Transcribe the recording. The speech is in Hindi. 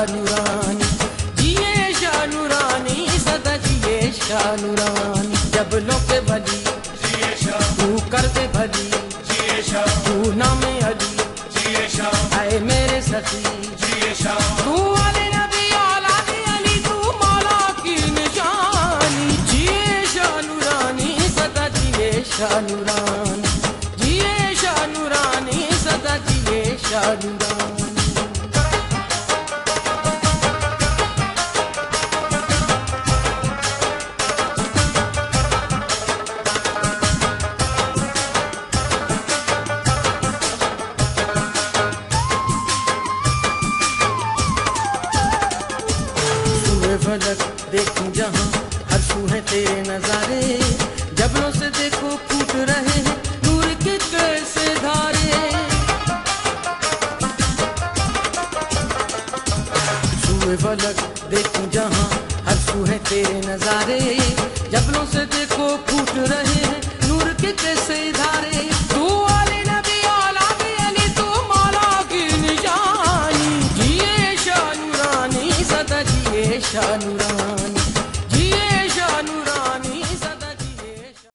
शानूरानी, जिए शानूरानी, सदा जिए शानूरानी। जबलों पे भली तू कर दे भली, तू नामे अली आए मेरे सखी, तू अली नबी औलाद अली, तू मौला की निशानी। जिए शानूरानी, सदा जिए शानूरानी, जिए शानूरानी, सदा जिए शानूरानी। फलक देखूं जहां हर सू है तेरे नजारे, जबलों से देखो फूट रहे हैं नूर के कैसे धारे। सूए फलक देखूं जहां हर सू है तेरे नजारे, जबलों से देखो फूट रहे हैं नूर के कैसे धारे। तू अली नबी औलाद अली, तू मौला की निशानी। जिए शानूरानी, सदा जिए शानूरानी।